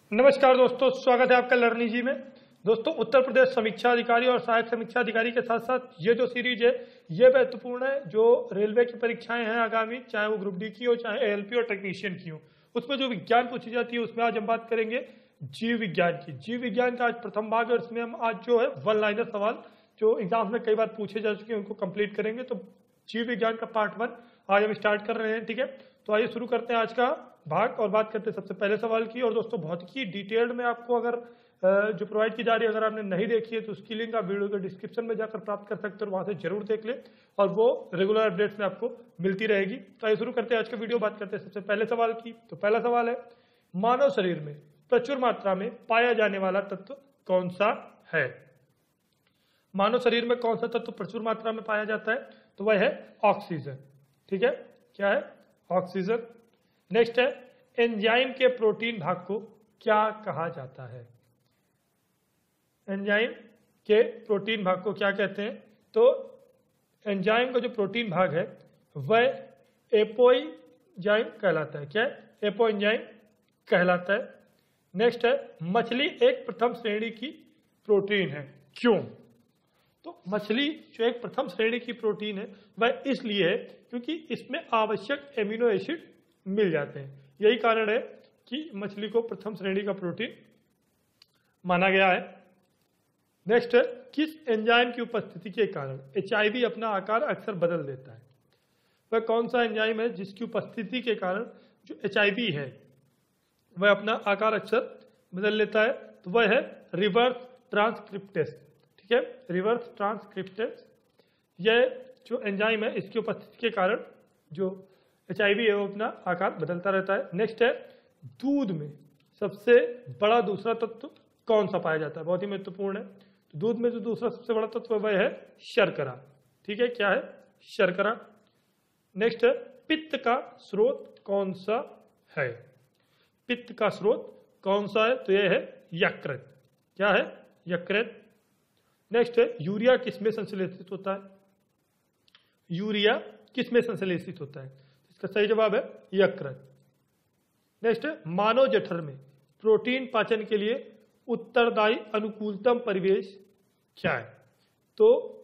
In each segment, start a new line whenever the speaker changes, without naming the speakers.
नमस्कार दोस्तों, स्वागत है आपका लर्निंग जी में। दोस्तों, उत्तर प्रदेश समीक्षा अधिकारी और सहायक समीक्षा अधिकारी के साथ साथ ये जो सीरीज है ये महत्वपूर्ण है। जो रेलवे की परीक्षाएं हैं आगामी, चाहे वो ग्रुप डी की हो चाहे एएलपी और टेक्नीशियन की हो, उसमें जो विज्ञान पूछी जाती है उसमें आज हम बात करेंगे जीव विज्ञान की। जीव विज्ञान का आज प्रथम भाग है और इसमें हम आज जो है वन लाइनर सवाल जो एग्जाम में कई बार पूछे जा चुके हैं उनको कंप्लीट करेंगे। तो जीव विज्ञान का पार्ट 1 आज हम स्टार्ट कर रहे हैं। ठीक है, तो आइए शुरू करते हैं आज का भाग और बात करते हैं सबसे पहले सवाल की। और दोस्तों, बहुत ही डिटेल्ड में आपको अगर जो प्रोवाइड की जा रही है अगर आपने नहीं देखी है तो उसकी लिंक आप वीडियो के डिस्क्रिप्शन में जाकर प्राप्त कर सकते हो, वहां से जरूर देख ले और वो रेगुलर अपडेट्स में आपको मिलती रहेगी। तो आइए शुरू करते हैं आज का वीडियो। बात करते हैं सबसे पहले सवाल की। तो पहला सवाल है, मानव शरीर में प्रचुर मात्रा में पाया जाने वाला तत्व कौन सा है? मानव शरीर में कौन सा तत्व प्रचुर मात्रा में पाया जाता है? तो वह है ऑक्सीजन। ठीक है, क्या है? ऑक्सीजन। नेक्स्ट है, एंजाइम के प्रोटीन भाग को क्या कहा जाता है? एंजाइम के प्रोटीन भाग को क्या कहते हैं? तो एंजाइम का जो प्रोटीन भाग है वह एपोएंजाइम कहलाता है। क्या है? एपोएंजाइम कहलाता है। नेक्स्ट है, मछली एक प्रथम श्रेणी की प्रोटीन है। क्यों? तो मछली जो एक प्रथम श्रेणी की प्रोटीन है वह इसलिए है क्योंकि इसमें आवश्यक एमिनो एसिड मिल जाते हैं। यही कारण है कि मछली को प्रथम श्रेणी का प्रोटीन माना गया है। नेक्स्ट है, किस एंजाइम की उपस्थिति के कारण एचआईवी अपना आकार अक्सर बदल देता है? वह कौन सा एंजाइम है जिसकी उपस्थिति के कारण जो एचआईवी है वह अपना आकार अक्सर बदल लेता है? तो वह है रिवर्स ट्रांसक्रिप्टेस। ठीक है, रिवर्स ट्रांसक्रिप्टेस। यह जो एंजाइम है इसकी उपस्थिति के कारण जो एचआईवी है वो अपना आकार बदलता रहता है। नेक्स्ट है, दूध में सबसे बड़ा दूसरा तत्व कौन सा पाया जाता है? बहुत ही महत्वपूर्ण है। तो दूध में जो दूसरा सबसे बड़ा तत्व वह है शर्करा। ठीक है, क्या है? शर्करा। नेक्स्ट है, पित्त का स्रोत कौन सा है? पित्त का स्रोत कौन सा है? तो यह है यकृत। क्या है? यकृत। नेक्स्ट है, यूरिया किसमें संश्लेषित होता है? यूरिया किसमें संश्लेषित होता है? इसका सही जवाब है यकृत। नेक्स्ट है, मानव जठर में प्रोटीन पाचन के लिए उत्तरदायी अनुकूलतम परिवेश क्या है? तो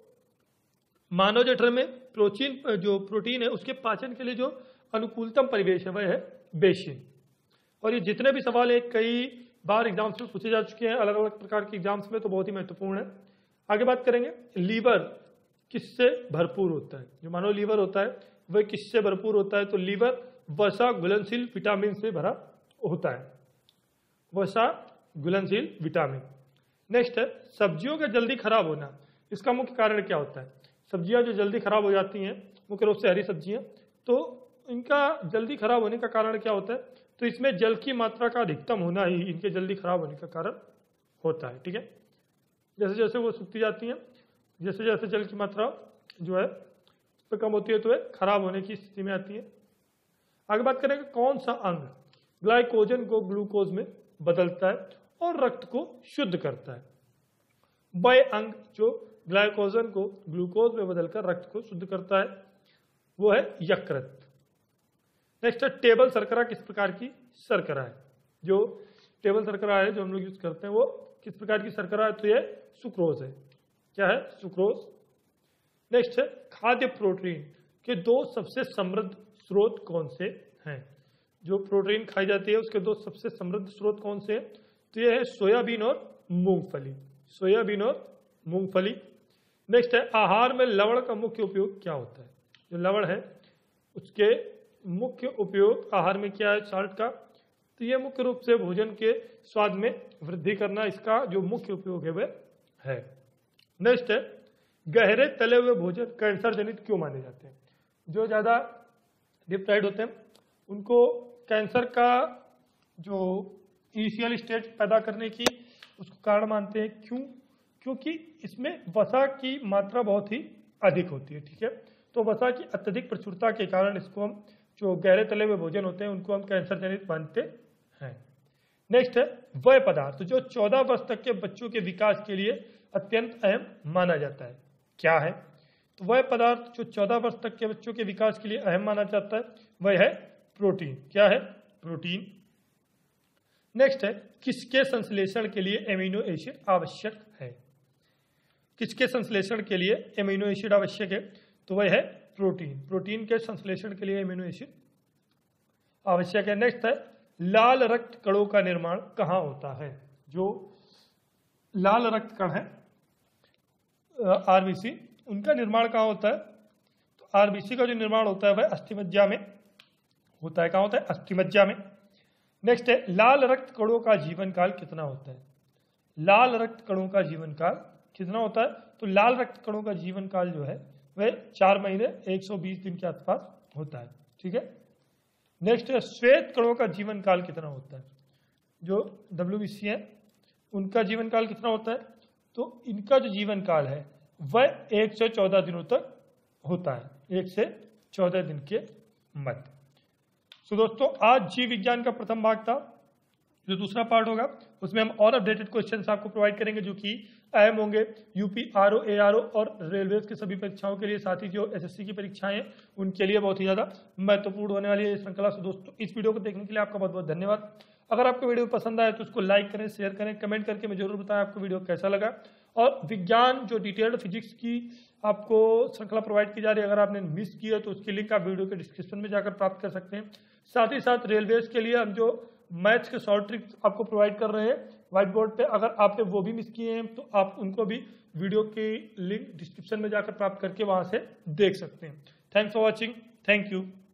मानव जठर में प्रोटीन है उसके पाचन के लिए जो अनुकूलतम परिवेश है वह है बेसिन। और ये जितने भी सवाल है कई बार एग्जाम्स में पूछे जा चुके हैं अलग अलग प्रकार के एग्जाम्स में, तो बहुत ही महत्वपूर्ण है। आगे बात करेंगे, लीवर किससे भरपूर होता है? जो मानव लीवर होता है वह किससे भरपूर होता है? तो लीवर वसा घुलनशील विटामिन से भरा होता है। वसा घुलनशील विटामिन। नेक्स्ट है, सब्जियों का जल्दी खराब होना, इसका मुख्य कारण क्या होता है? सब्जियां जो जल्दी खराब हो जाती हैं, मुख्य रूप से हरी सब्जियां, तो इनका जल्दी खराब होने का कारण क्या होता है? तो इसमें जल की मात्रा का अधिकतम होना ही इनके जल्दी खराब होने का कारण होता है। ठीक है, जैसे जैसे वो सूखती जाती हैं, जैसे जैसे जल की मात्रा जो है उस पर कम होती है तो वह खराब होने की स्थिति में आती है। आगे बात करेंगे, कौन सा अंग ग्लाइकोजन को ग्लूकोज में बदलता है और रक्त को शुद्ध करता है? वह अंग जो ग्लाइकोजन को ग्लूकोज में बदलकर रक्त को शुद्ध करता है वो है यकृत। नेक्स्ट है, टेबल शर्करा किस प्रकार की शर्करा है? जो टेबल शर्करा है जो हम लोग यूज करते हैं वो किस प्रकार की शर्करा है? तो यह सुक्रोज है। क्या है? सुक्रोज। नेक्स्ट है, खाद्य प्रोटीन के दो सबसे समृद्ध स्रोत कौन से हैं? जो प्रोटीन खाई जाती है उसके दो सबसे समृद्ध स्रोत कौन से हैं? तो यह है सोयाबीन और मूंगफली। सोयाबीन और मूंगफली। नेक्स्ट है, आहार में लवण का मुख्य उपयोग क्या होता है? जो लवण है उसके मुख्य उपयोग आहार में क्या है साल्ट का? तो यह मुख्य रूप से भोजन के स्वाद में वृद्धि करना इसका जो मुख्य उपयोग है वह है। नेक्स्ट है, गहरे तले हुए भोजन कैंसर जनित क्यों माने जाते हैं? जो ज्यादा डीप फ्राइड होते हैं उनको कैंसर का जो इनिशियल स्टेज पैदा करने की उसको कारण मानते हैं। क्यों? क्योंकि इसमें वसा की मात्रा बहुत ही अधिक होती है। ठीक है, तो वसा की अत्यधिक प्रचुरता के कारण इसको हम जो गहरे तले हुए भोजन होते हैं उनको हम कैंसर जनित मानते हैं। नेक्स्ट है, वह पदार्थ जो 14 वर्ष तक के बच्चों के विकास के लिए अत्यंत अहम माना जाता है क्या है? तो वह पदार्थ जो 14 वर्ष तक के बच्चों के विकास के लिए अहम माना जाता है वह है प्रोटीन। क्या है? प्रोटीन। नेक्स्ट है किसके संश्लेषण के लिए एमिनो एसिड आवश्यक है। किसके संश्लेषण के लिए एमिनो एसिड आवश्यक है, तो वह है प्रोटीन। प्रोटीन के संश्लेषण के लिए एमिनो एसिड आवश्यक है। नेक्स्ट है लाल रक्त कणों का निर्माण कहाँ होता है। जो लाल रक्त कण है आरबीसी, उनका निर्माण कहाँ होता है, तो आरबीसी का जो निर्माण होता है वह अस्थिमज्जा में होता है। कहाँ होता है, अस्थिमज्जा में। नेक्स्ट है लाल रक्त कणों का जीवन काल कितना होता है। लाल रक्त कणों का जीवन काल कितना होता है, तो लाल रक्त कणों का जीवन काल जो है वह 4 महीने 120 दिन के आसपास होता है। ठीक है। नेक्स्ट है श्वेत कणों का जीवन काल कितना होता है। जो WBC है उनका जीवन काल कितना होता है, तो इनका जो जीवन काल है वह 1 से 14 दिनों तक होता है, 1 से 14 दिन के मध्य। तो दोस्तों आज जीव विज्ञान का प्रथम भाग था। जो दूसरा पार्ट होगा उसमें हम और अपडेटेड क्वेश्चंस आपको प्रोवाइड करेंगे जो कि अहम होंगे यूपी आरओ एआरओ और रेलवेज की सभी परीक्षाओं के लिए, साथ ही जो एसएससी की परीक्षाएं हैं उनके लिए बहुत ही ज़्यादा महत्वपूर्ण होने वाली है इस श्रृंखला। से दोस्तों इस वीडियो को देखने के लिए आपका बहुत बहुत धन्यवाद। अगर आपको वीडियो पसंद आए तो उसको लाइक करें, शेयर करें, कमेंट करके मुझे जरूर बताएं आपको वीडियो कैसा लगा। और विज्ञान जो डिटेल्ड फिजिक्स की आपको श्रृंखला प्रोवाइड की जा रही है, अगर आपने मिस की है तो उसकी लिंक आप वीडियो के डिस्क्रिप्शन में जाकर प्राप्त कर सकते हैं। साथ ही साथ रेलवेज के लिए हम जो मैथ्स के शॉर्ट ट्रिक्स आपको प्रोवाइड कर रहे हैं व्हाइट बोर्ड पे, अगर आपने वो भी मिस किए हैं तो आप उनको भी वीडियो की लिंक डिस्क्रिप्शन में जाकर प्राप्त करके वहां से देख सकते हैं। Thanks for watching. Thank you.